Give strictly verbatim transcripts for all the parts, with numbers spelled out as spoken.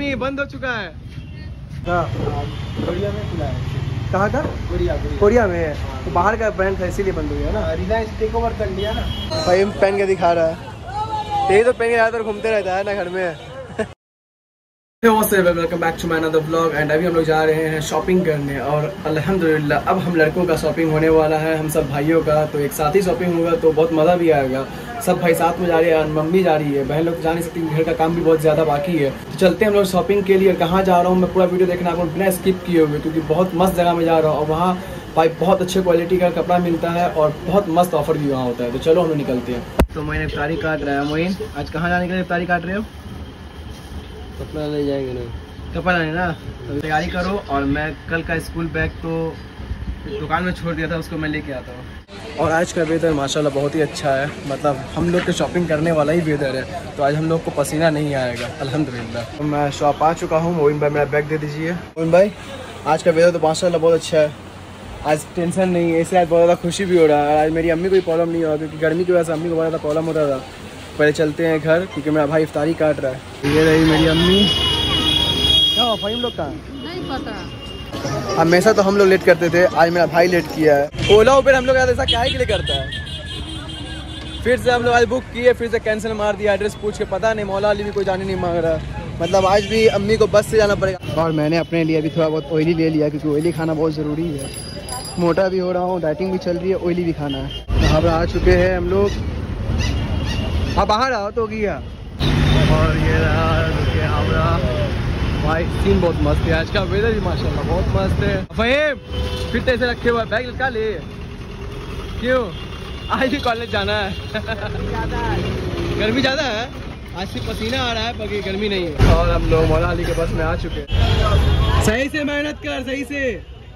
अम्मी बंद हो चुका है। कोरिया में खुला है। कहाँ का? कोरिया कोरिया में है। तो बाहर का ब्रांड था इसीलिए बंद हो गया ना। रिलायंस टेक ओवर कर लिया ना। भाई पहन के दिखा रहा है, यही तो पहन के ज़्यादातर घूमते रहता है ना घर में। Welcome back to my another vlog. And अभी हम लोग जा रहे हैं शॉपिंग करने और अल्हम्दुलिल्लाह अब हम लड़कों का शॉपिंग होने वाला है, हम सब भाइयों का। तो एक साथ ही शॉपिंग होगा तो बहुत मज़ा भी आएगा। सब भाई साथ में जा रहे हैं, मम्मी जा रही है, बहन लोग जा नहीं सकती, घर का काम भी बहुत ज़्यादा बाकी है। तो चलते हैं हम लोग शॉपिंग के लिए। कहाँ जा रहा हूँ मैं पूरा वीडियो देखना आपको बिना स्किप किए हुए, क्योंकि बहुत मस्त जगह में जा रहा हूँ और वहाँ भाई बहुत अच्छे क्वालिटी का कपड़ा मिलता है और बहुत मस्त ऑफर भी वहाँ होता है। तो चलो हम लोग निकलते हैं। तो मैंने इफ्तारी काट रहा है। मोइन आज कहाँ जाने के लिए इफ्तारी काट रहे हो? कपड़ा ले जाएंगे नहीं, कपड़ा नहीं ना, तो तैयारी करो। और मैं कल का स्कूल बैग तो दुकान में छोड़ दिया था, उसको मैं लेके आता हूँ। और आज का वेदर माशाल्लाह बहुत ही अच्छा है, मतलब हम लोग के शॉपिंग करने वाला ही वेदर है, तो आज हम लोग को पसीना नहीं आएगा अल्हम्दुलिल्लाह। तो मैं शॉप आ चुका हूँ। मोइन भाई मेरा बैग दे दीजिए। मोइन भाई आज का वेदर तो माशाल्लाह बहुत अच्छा है, आज टेंशन नहीं है, इससे आज बहुत ज़्यादा खुशी भी हो रहा है। आज मेरी अम्मी को भी प्रॉब्लम नहीं होगा, क्योंकि गर्मी की वजह से अम्मी को बहुत ज़्यादा प्रॉब्लम होता था। पहले चलते हैं घर, क्योंकि मेरा भाई इफ्तारी काट रहा है। ये रही मेरी अम्मी। क्या हुआ भाई, हम लोग कहाँ? नहीं पता। हमेशा तो हम लोग लेट करते थे, आज मेरा भाई लेट किया है। ओला उबर हम लोग ऐसा क्या के लिए करता है? फिर से हम लोग आज बुक किए, फिर से कैंसिल मार दिया। एड्रेस पूछ के पता नहीं, मौला अली भी कोई जाने नहीं मांग रहा, मतलब आज भी अम्मी को बस से जाना पड़ेगा। और मैंने अपने लिए अभी थोड़ा बहुत ऑयली ले लिया, क्योंकि ऑयली खाना बहुत ज़रूरी है। मोटा भी हो रहा हूँ, डाइटिंग भी चल रही है, ऑयली भी खाना है। यहाँ पर आ चुके हैं हम लोग। हाँ बाहर आओ तो गया। और ये रहा भाई, सीन बहुत मस्त है। आज का वेदर भी माशाल्लाह बहुत मस्त है। फहीम फिर तो ऐसे रखे हुआ बैग लटका ले, क्यों? आज भी कॉलेज जाना है। गर्मी ज़्यादा है, आज सिर्फ पसीना आ रहा है, बाकी गर्मी नहीं है। और हम लोग मौला अली के बस में आ चुके हैं। सही से मेहनत कर, सही से।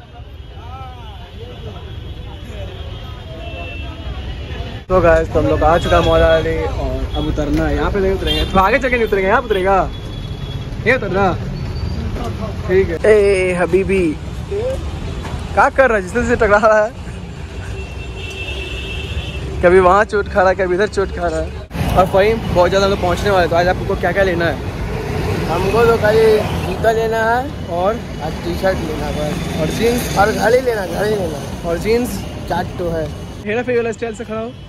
तो गाइस तो हम लोग आ चुका है मौला अली, और अब उतरना है। यहाँ पे नहीं उतरेंगे, तो आगे चल के नहीं उतरेंगे, यहाँ उतरेगा, ये उतरना ठीक है। ए हबीबी क्या कर रहा है, जिससे से टकरा रहा है, कभी वहाँ चोट खा रहा है, कभी इधर चोट खा रहा है। और फहीम बहुत ज़्यादा हम लोग पहुँचने वाले, तो आज आपको क्या क्या लेना है? हमको तो खाली जूता लेना है और आज टी शर्ट लेना है और जीन्स और घड़ी लेना घड़ी लेना और जीन्स चाट तो है। हेरा फेरी वाला स्टाइल से खड़ा हो,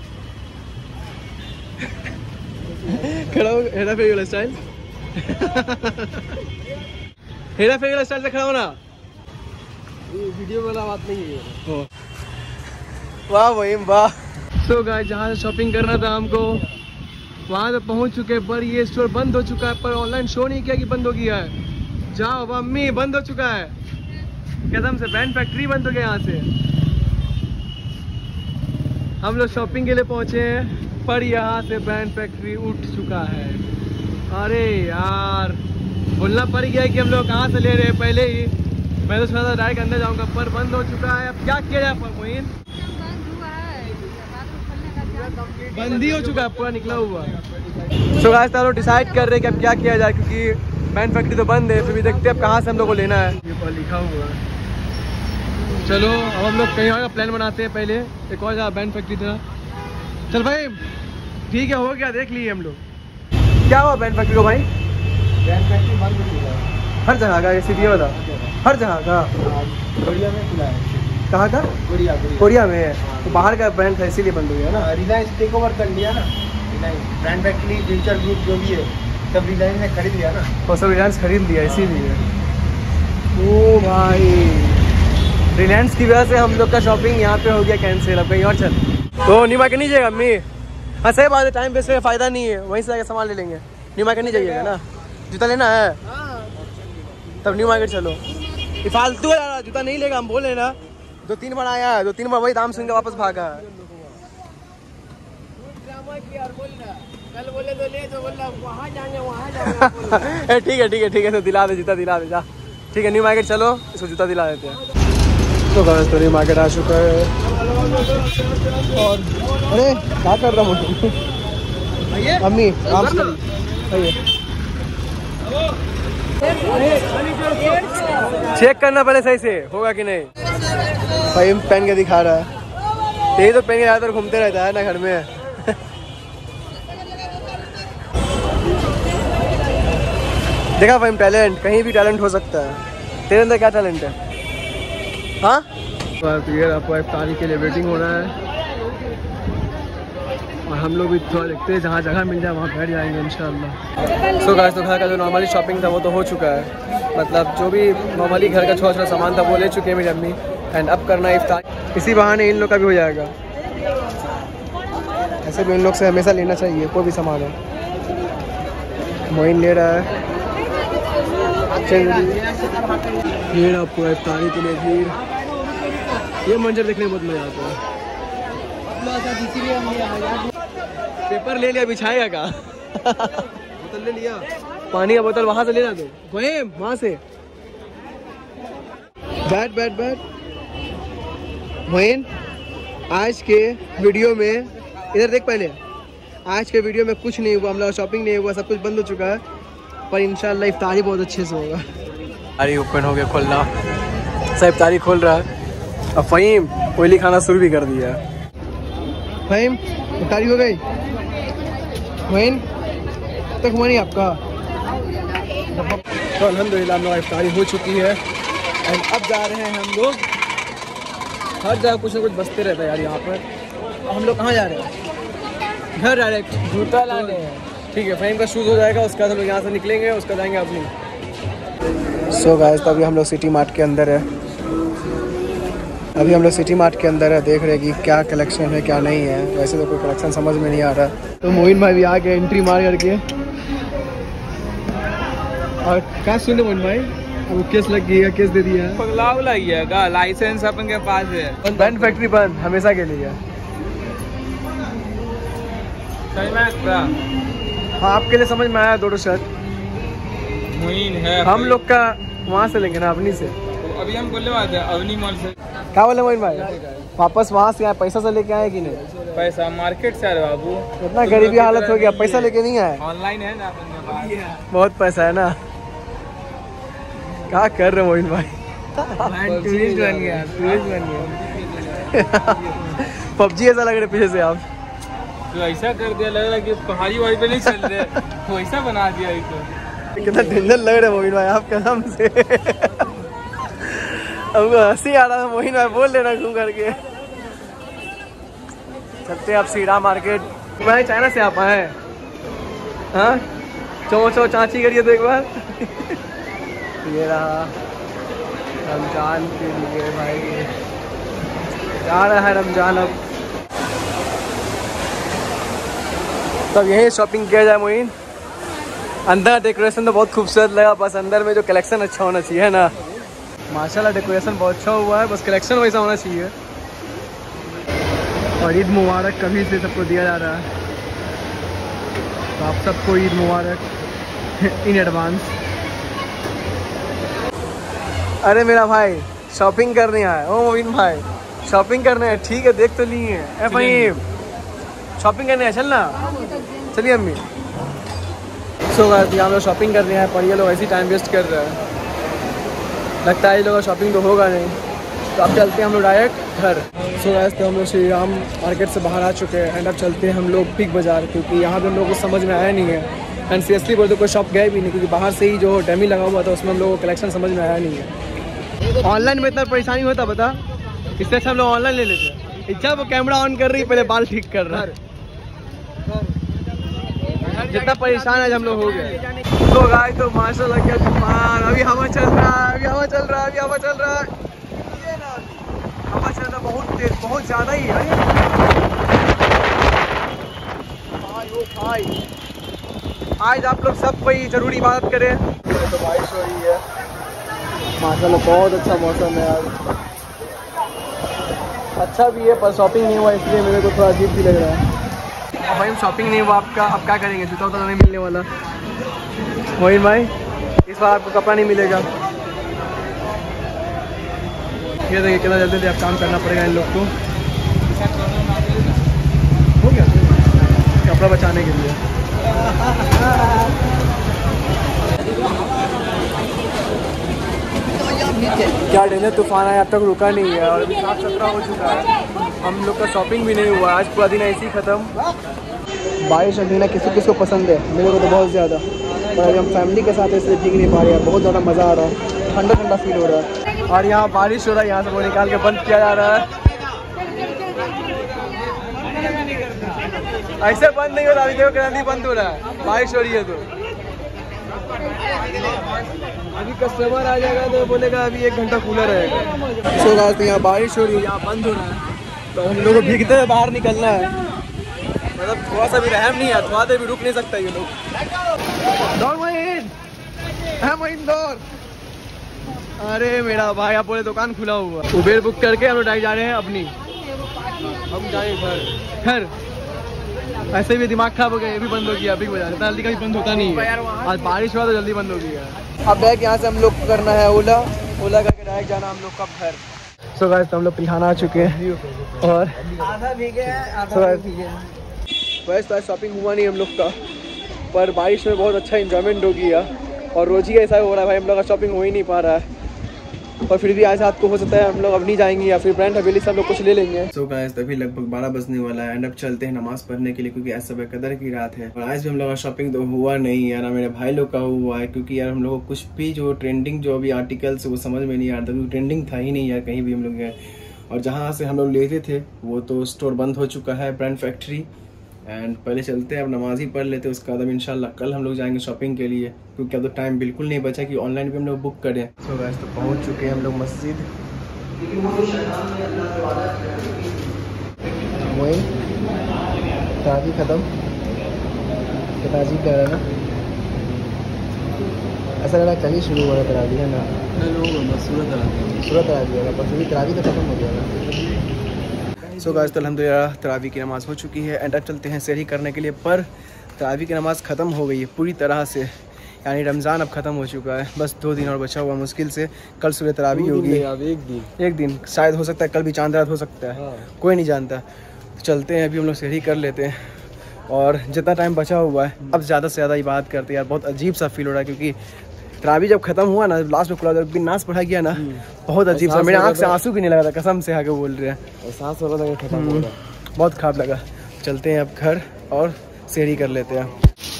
खड़ा हो, हेरा फेरी वाला स्टाइल। हेरा फेरी वाला स्टाइल से खड़ा हो ना, वीडियो वाला बात नहीं है। वाह वही वाह। तो गाइस जहाँ से शॉपिंग करना था हमको, वहाँ से पहुँच चुके हैं, पर ये स्टोर बंद हो चुका है। पर ऑनलाइन शो नहीं किया कि बंद हो गया है। जाओ मम्मी, बंद हो चुका है कसम से, बैंड फैक्ट्री बंद हो गया। यहाँ से हम लोग शॉपिंग के लिए पहुँचे हैं, पर यहाँ से बैंड फैक्ट्री उठ चुका है। अरे यार बोलना पड़ गया कि हम लोग कहाँ से ले रहे हैं पहले ही। मैं तो सोचा था डायरेक्ट अंदर जाऊँगा, पर बंद हो चुका है। अब क्या किया जाए मोइन? बंद ही हो चुका है, पूरा निकला हुआ। सो गाइस तो लोग डिसाइड कर रहे हैं कि अब क्या किया जाए, क्योंकि बैंड फैक्ट्री तो बंद है। फिर भी देखते हैं अब कहाँ से हम लोग को लेना है। ये पर लिखा हुआ है। चलो अब हम लोग कहीं और का प्लान बनाते हैं। पहले एक और जगह बैंड फैक्ट्री था। चल भाई ठीक है, हो गया, देख लिए हम लोग। क्या हुआ बैंड फैक्ट्री को भाई? बैंड फैक्ट्री बंद हो गया है हर जगह का, ये सीधी वाला हर जगह का। कोरिया में खुला है। कहाँ का? कोरिया कोरिया में है। तो बाहर का ब्रांड था इसीलिए बंद हो गया ना। रिलायंस टेक ओवर कर लिया ना। Reliance Brand Factory Future Group जो भी है सब रिलायंस ने खरीद लिया ना। और सब रिलायंस खरीद लिया इसीलिए। ओ भाई रिलायंस की वजह से हम लोग का शॉपिंग यहाँ पे हो गया कैंसिल। अब कहीं और चल। तो न्यू मार्केट नहीं जाएगा अम्मी? हाँ सही बात है, टाइम वेस्ट फायदा नहीं है, वहीं से आके सामान ले लेंगे। न्यू मार्केट नहीं जाइएगा ना? जूता लेना है तब न्यू मार्केट चलो। ये फालतू है यार, जूता नहीं लेगा, हम बोले ना। दो तीन बार आया है, दो तीन बार वही दाम सुन के वापस भागा है। ठीक है ठीक है ठीक है, तो दिला दे जूता, दिला दे जा। ठीक है न्यू मार्केट चलो, इसको जूता दिला देते हैं। तो गाइस तो न्यू मार्केट आ चुका है। और अरे क्या कर रहा हूँ अम्मी? काम चेक करना पड़े सही से, होगा कि नहीं। भाई पहन के दिखा रहा है, यही तो पहन के ज़्यादातर घूमते रहता है ना घर में। देखा भाई टैलेंट, कहीं भी टैलेंट हो सकता है। तेरे अंदर क्या टैलेंट है? हाँ तो ये आपको इफ्तारी के लिए वेटिंग हो रहा है और हम लोग भी थोड़ा देखते हैं जहाँ जगह मिल जाए वहाँ बैठ जाएंगे इंशाल्लाह। सो गाइस, तो घर का जो नॉर्मली शॉपिंग था वो तो हो चुका है, मतलब जो भी नॉर्मली घर का छोटा छोटा सामान था वो ले चुके हैं मेरी अम्मी। एंड अब करना है इफ्तार, इसी बहाने इन लोग का भी हो जाएगा। ऐसे भी इन लोग से हमेशा लेना चाहिए कोई भी सामान हो। मोइन ले रहा है, ये आपको इफ्तारी के लिए खीर। ये मंजर देखने में बहुत मजा आता है। पेपर ले लिया, बिछाएगा का बोतल ले लिया, पानी का बोतल वहां से लेना दो, वहां से बैठ बैठ बैठ। मोइन, आज के वीडियो में इधर देख, पहले आज के वीडियो में कुछ नहीं हुआ, हम लोग शॉपिंग नहीं हुआ, सब कुछ बंद हो चुका है, पर इंशाल्लाह इफ्तारी बहुत अच्छे से होगा। अरे ओपन हो गया, खोलना सब इफ्तारी खोल रहा है। अब फ़हीम ऑयली खाना शुरू भी कर दिया। फ़हीम इफ्तारी हो गई? मोइन तक हुआ नहीं आपका? तो अल्हम्दुलिल्लाह हम लोग इफ्तारी हो चुकी है एंड अब जा रहे हैं हम लोग। हर जगह कुछ ना कुछ बसते रहता है यार यहाँ पर। हम लोग कहाँ जा रहे हैं? घर डायरेक्ट जूता लाने हैं। ठीक है, फ़हीम का शूज़ हो जाएगा, उसके बाद हम लोग यहाँ से निकलेंगे, उसका जाएंगे अपनी। सो गाइस, तो अभी हम लोग सिटी मार्ट के अंदर है। अभी हम लोग सिटी मार्ट के अंदर है, देख रहे हैं कि क्या कलेक्शन है क्या नहीं है। वैसे तो कोई कलेक्शन समझ में नहीं आ रहा, तो मोइन भाई भी आ गए एंट्री मार करके। और क्या सुने मोइन भाई, वो केस लग गया, केस दे दिया है। पगलाव लगिएगा, लाइसेंस अपन के पास है। बैंड फैक्ट्री बंद हमेशा के लिए। सही में हाँ, आपके लिए समझ में आया। दो शर्ट मोइन है, हम लोग का वहाँ से लेंगे ना, अपनी से। अभी हम बोले बात है अवनी मॉल से। क्या बोले मोइन भाई, वापस वहाँ से आए? पैसा से लेके आए कि नहीं? पैसा मार्केट से आ रहा बाबू, इतना गरीबी हालत हो गया, पैसा लेके नहीं आए। ऑनलाइन है ना अपन के पास, बहुत पैसा है ना। क्या कर रहे मोइन भाई? टूरिस्ट बन गया, टूरिस्ट बन गया। पबजी ऐसा लग रहा है पीछे से आप। तो ऐसा कर दिया, लग रहा कि पहाड़ी वहीं पे नहीं चल रहे, वैसा बना दिया इसको। कितना डेंजर लग रहा है मोइन भाई आप कसम से। हमको हंसी आ रहा था, मोइन भाई बोल लेना घूम करके। चलते आप सीधा मार्केट। भाई चाइना से आप आए? हाँ, चो चो चाची करिए तो एक बार। ये रहा रमजान के लिए भाई, जा रहा है रमजान अब। तब यही शॉपिंग किया जाए मोइन। अंदर डेकोरेशन तो बहुत खूबसूरत लगा, बस अंदर में जो कलेक्शन अच्छा होना चाहिए ना। माशाल्लाह डेकोरेशन बहुत अच्छा हुआ है, बस कलेक्शन वैसा होना चाहिए। और ईद मुबारक कभी से सबको दिया जा रहा है, तो आप सबको ईद मुबारक इन एडवांस। अरे मेरा भाई शॉपिंग करने आया। ओ मोइन भाई शॉपिंग करने है, ठीक है, देख तो लिए हैं। भाई शॉपिंग करने है, चलना। चलिए अम्मी। सो गाइस, यहाँ लोग शॉपिंग कर रहे हैं, पर ये लोग ऐसी टाइम वेस्ट कर रहे हैं। लगता है ये लोग शॉपिंग तो होगा नहीं, तो अब चलते हैं हम लोग डायरेक्ट घर। सो गाइस, तो हम लोग श्री राम मार्केट से बाहर आ चुके हैं एंड अब चलते हैं हम लोग बिग बाज़ार, क्योंकि यहाँ पे हम लोग को समझ में आया नहीं है। एंड सीरियसली बोलते कोई शॉप गए भी नहीं, क्योंकि बाहर से ही जो डमी लगा हुआ था उसमें हम लोग को कलेक्शन समझ में आया नहीं है। ऑनलाइन में इतना परेशानी होता बता, इससे अच्छा हम लोग ऑनलाइन ले लेते। इच्छा वो कैमरा ऑन कर रही, पहले बाल ठीक कर रहा है। जितना परेशान आज हम लोग हो गए। तो गाइस, तो माशाल्लाह क्या तूफान, अभी हवा चल रहा है, अभी हवा चल रहा है, अभी हवा चल रहा है। ये ना हवा चल रहा है बहुत तेज, बहुत ज़्यादा ही है। भाई ओ भाई, आज आप लोग सब कोई जरूरी इबादत करें। तो बारिश हो रही है माशाल्लाह, बहुत अच्छा मौसम है आज। अच्छा भी है, पर शॉपिंग नहीं हुआ इसलिए मेरे को थोड़ा अजीब भी लग रहा है। भाई हम शॉपिंग नहीं हुआ आपका, अब क्या करेंगे? जूता उता नहीं मिलने वाला। मोइन भाई इस बार आपको कपड़ा नहीं मिलेगा। ये देखिए कितना जल्दी जल्दी अब काम करना पड़ेगा इन लोग को। हो गया कपड़ा बचाने के लिए। क्या डेंजर तूफान है, अब तक रुका नहीं है और अभी साफ सुथरा हो चुका है। हम लोग का शॉपिंग भी नहीं हुआ, आज पूरा दिन ऐसे ही ख़त्म। बारिश और गिरना किसी किसी को पसंद है, मेरे को तो बहुत ज़्यादा। पर अभी हम फैमिली के साथ हैं इसलिए भीग नहीं पा रहे हैं। बहुत ज़्यादा मज़ा आ रहा है, ठंडा ठंडा फील हो रहा है। और यहाँ बारिश हो रहा है, यहाँ से वो निकाल के बंद किया जा रहा है। ऐसे बंद नहीं हो रहा, अभी देखो करंदी बंद हो रहा है, बारिश हो रही है। तो अभी कस्टमर आ जाएगा तो बोलेगा अभी एक घंटा कूलर रहेगा। सो गाइस यहाँ बारिश हो रही है, यहाँ बंद हो रहा है, तो हम लोगों को भीगते हुए बाहर निकलना है। मतलब थोड़ा सा भी रहम नहीं है, थोड़ा देर भी रुक नहीं सकता ये लोग। दौड़ मोइन, है मोइन दौड़। अरे मेरा भाई आप बोले दुकान खुला हुआ। उबेर बुक करके हम लोग डायरेक्ट जा रहे हैं अपनी, हम जाएंगे घर। घर ऐसे भी दिमाग खराब हो गया, ये भी बंद हो गया। अभी बजा इतना जल्दी कभी बंद होता नहीं है, आज बारिश हुआ तो जल्दी बंद हो गया। अब बैग यहाँ से हम लोग करना है ओला, ओला करके डायरेक्ट जाना हम लोग का घर। सो गाइस तो हम लोग पिलहाना आ चुके हैं और आधा भीगे हैं, आधा so, भीगे हैं। वैसे तो शॉपिंग हुआ नहीं हम लोग का, पर बारिश में बहुत अच्छा इंजॉयमेंट हो गया। और रोज ही ऐसा हो रहा है भाई, हम लोग का शॉपिंग हो ही नहीं पा रहा है। और फिर भी आज रात को हो सकता है हम लोग अब नहीं जाएंगे या फिर ब्रांड हवेली से हम लोग कुछ ले लेंगे। सो गाइस तभी लगभग बारह बजने वाला है एंड अब चलते हैं नमाज पढ़ने के लिए, क्योंकि आज सुबह कदर की रात है। और आज भी हम लोग का शॉपिंग तो हुआ नहीं यार, मेरे भाई लोग का हुआ है, क्योंकि यार हम लोग को कुछ भी जो ट्रेंडिंग जो अभी आर्टिकल्स वो समझ में नहीं आ रहा था, ट्रेंडिंग था ही नहीं यार कहीं भी हम लोग गए। और जहाँ से हम लोग लेते थे वो तो स्टोर बंद हो चुका है, ब्रांड फैक्ट्री। एंड पहले चलते हैं, अब नमाज ही पढ़ लेते हैं, उसके बाद अब इंशाल्लाह कल हम लोग जाएंगे शॉपिंग के लिए, क्योंकि अब तो टाइम बिल्कुल नहीं बचा कि ऑनलाइन भी हम लोग बुक करें। सो गाइस तो पहुंच चुके हैं हम लोग मस्जिद। वही ताजी ख़त्म, ताजी कह रहा है ना, ऐसा लग रहा है कल ही शुरू हुआ है तरावी, है ना? सूरत सूरत तरावी होगा, पर पूरी तरावी तो खत्म हो गया। सो गाइस तो अल्हम्दुलिल्लाह तरावी की नमाज़ हो चुकी है एंड अब चलते हैं सहरी करने के लिए। पर तरावी की नमाज़ ख़त्म हो गई है पूरी तरह से, यानी रमज़ान अब ख़त्म हो चुका है, बस दो दिन और बचा हुआ मुश्किल से। कल सुबह तरावी होगी, एक दिन एक दिन शायद हो सकता है, कल भी चांद रात हो सकता है, हाँ। कोई नहीं जानता। तो चलते हैं अभी हम लोग सहरी कर लेते हैं और जितना टाइम बचा हुआ है अब ज़्यादा से ज़्यादा इबादत करते हैं यार। बहुत अजीब सा फील हो रहा है, क्योंकि तरावी जब खत्म हुआ ना, लास्ट में खुला जब नाश पढ़ा गया ना, बहुत अजीब सा, मेरे आँख से आंसू भी नहीं लगा था, कसम से आके बोल रहे हैं, सांस हो रहा था खत्म हो रहा, बहुत खराब लगा। चलते हैं अब घर और सहरी कर लेते हैं।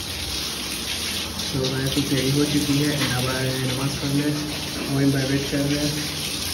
तो सहरी हो चुकी है, नमाज पढ़ने मोइन भाई वेट कर रहे हैं।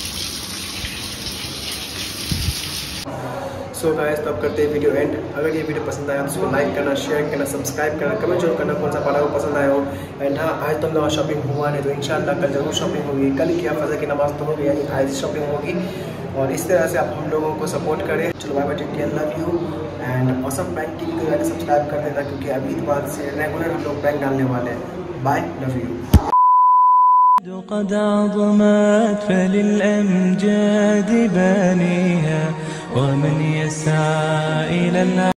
सो गाइस तो अब करते हैं वीडियो एंड। अगर ये वीडियो पसंद आया तो उसको लाइक करना, शेयर करना, सब्सक्राइब करना, कमेंट जरूर करना कौन सा पाला को पसंद आया हो। एंड हाँ, आज तो हम लोग शॉपिंग हुआ नहीं, तो इंशाल्लाह कल जरूर शॉपिंग होगी। कल क्या फजर की नमाज तो होगी, यानी आज शॉपिंग होगी। और इस तरह से आप हम लोगों को सपोर्ट करें। चलो bye bye, take care, love you and awesome prank TV को जाकर सब्सक्राइब कर देना, क्योंकि अभी इस बात से रेगुलर हम लोग प्रैंक डालने वाले हैं। Bye, love you. قد عظمت فللأمجاد بانيها ومن يسعى إلى